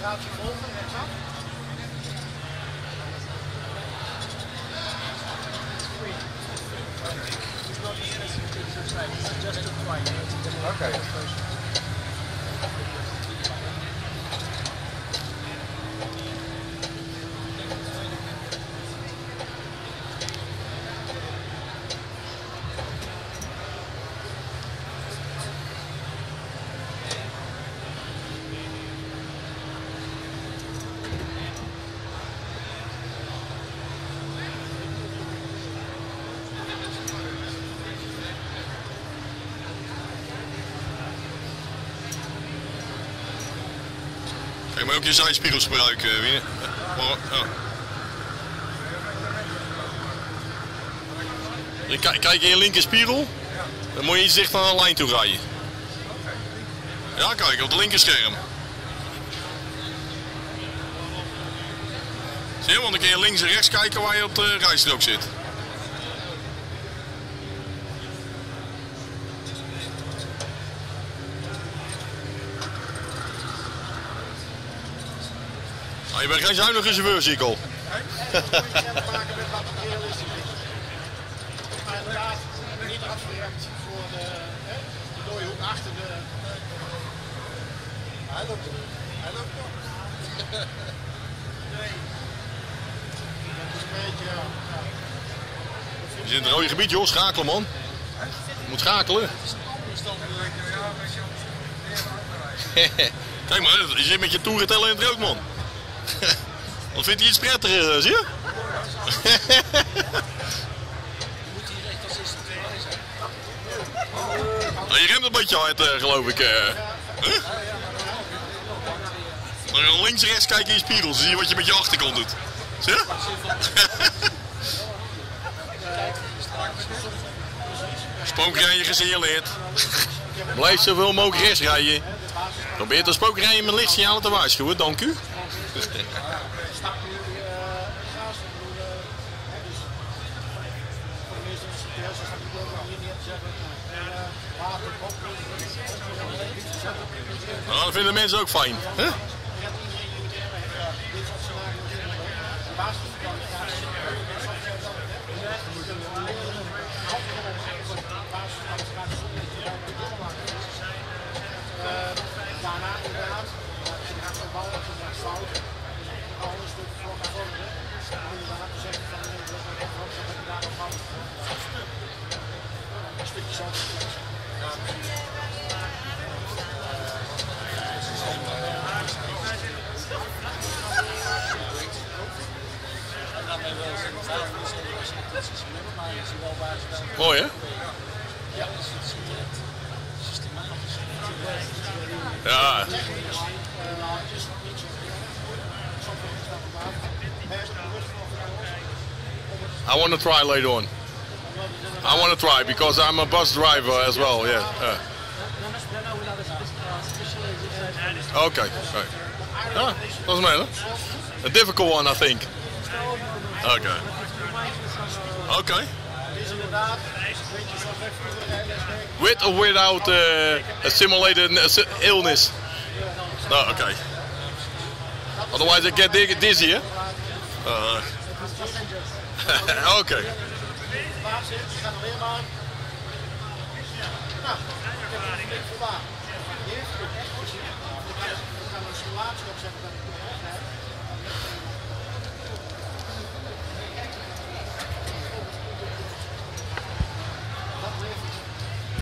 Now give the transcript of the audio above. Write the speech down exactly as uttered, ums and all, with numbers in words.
demonstratie volgen, exact. Okay. Je moet ook je zijspiegels gebruiken, Wiener. Oh. Je kijk in je linkerspiegel, dan moet je iets dichter naar de lijn toe rijden. Ja, kijk, op het linkerscherm. Zie je, want dan kun je links en rechts kijken waar je op de rijstrook zit. Ah, je bent geen zuinige chauffeur, zie ik al. Nee, dat moet je maken met wat realistisch is. Maar inderdaad, niet afgeremd voor de, hè, de dode hoek achter de... Hij loopt nog. Hij loopt nog. Nee. Dat is een beetje, ja. Je zit in het rode gebied, joh. Schakelen, man. Je moet schakelen. Kijk maar, je zit met je toerenteller in het rood, man. Wat vindt hij iets prettiger, zie je? Nou, je remt een beetje hard, uh, geloof ik. Uh. Huh? Maar dan links en rechts kijken in je spiegel, zie je wat je met je achterkant doet. Zie je? Spookrijden gesignaleerd. Blijf zoveel mogelijk rechts rijden. Probeer de spookrijden met lichtsignalen te waarschuwen, dank u. Nou, dat vinden mensen ook fijn. Huh? Daarna inderdaad, je gaat de bal op de fout, al een stuk voor naar voren. Inderdaad, te zeggen van de druk naar rechts, dat je daar nog van een stukje zand. Mooi, hè? Ja. I want to try later on. I want to try because I'm a bus driver as well. Yeah. yeah. Okay. Right. Yeah, doesn't matter. A difficult one, I think. Okay. Okay. With or without uh, a simulated illness? No, okay. Otherwise I get dizzy, eh? Uh, okay.